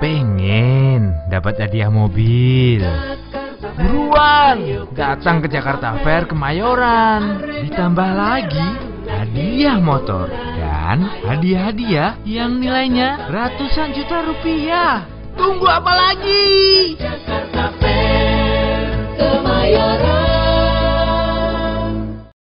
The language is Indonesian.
pengen dapat hadiah mobil. Buruan, datang ke Jakarta Fair Kemayoran. Ditambah lagi hadiah motor dan hadiah-hadiah yang nilainya ratusan juta rupiah. Tunggu apa lagi? Jakarta Fair Kemayoran.